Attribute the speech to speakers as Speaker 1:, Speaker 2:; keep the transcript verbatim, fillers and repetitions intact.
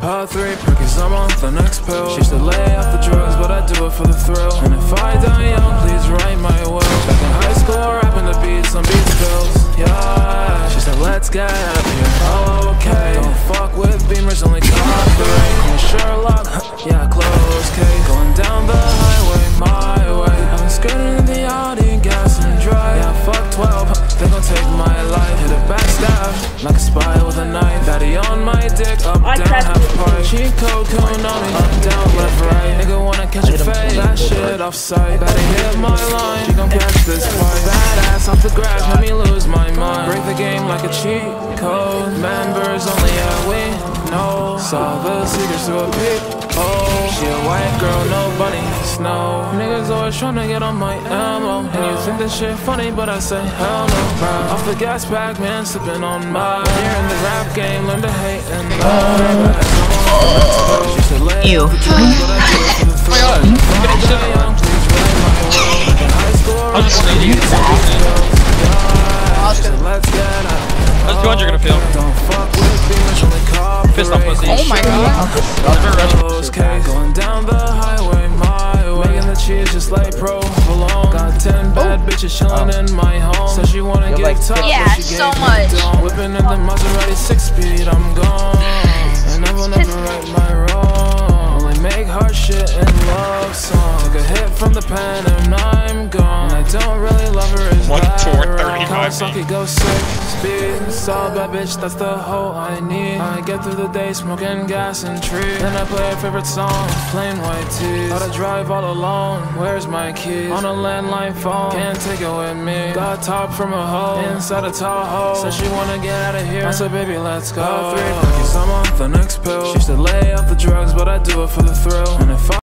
Speaker 1: Part three, cause I'm on the next pill. She should lay off the drugs, but I do it for the thrill. And if I die young, please write my will. Back in high school, rapping the beats on beat skills. Yeah, she said let's get out of here. Oh, okay, don't fuck with beamers, only top three. I'm Sherlock, yeah, close case. Going down the highway, my way. I'm skirting in the Audi, gas and dry. Yeah, fuck twelve, they gon' take my life. Hit a backstab, like a spy with a knife. Daddy on my dick, up, down, half pipe. Cheat code, Konami, up, down, left, right. Nigga wanna catch a fade, that shit off sight. Daddy hit my line, she gon' catch this fight. Badass off the grass, made me lose my mind. Break the game like a cheat code. Members only, yeah, we know. Saw the secrets to a peep. Oh, she a white girl, no bunny, snow. Niggas always tryna get on my ammo. And you think this shit funny, but I say hell no, bro. Off the gas pack, man, sipping on my. Here in the rap game, learn to hate and love.
Speaker 2: Ew.
Speaker 3: I'll just say you. How's two hundred gonna feel? Fist off pussy.
Speaker 2: Oh my god.
Speaker 1: Going down the highway, my way. Making the cheese just like provolone. Got ten bad bitches chilling in my home. Said she wanna get tough.
Speaker 2: Yeah, so much.
Speaker 1: Whipping in the Maserati six speed, I'm gone. And I will never right my wrong. Only make hard shit and love songs. Took a hit from the pen and I'm gone. I don't really love her as that. Kawasaki go six speed. Saw bad bitch, that's the hoe I need. I get through the day smoking gas and trees. Then I play a favorite song, plain white tees. Gotta drive all alone, where's my keys? On a landline phone, can't take it with me. Got top from a hoe, inside a Tahoe. Said she wanna get out of here, I said baby let's go. Three cookies, I'm on the next pill. She said lay off the drugs, but I do it for the thrill. And if I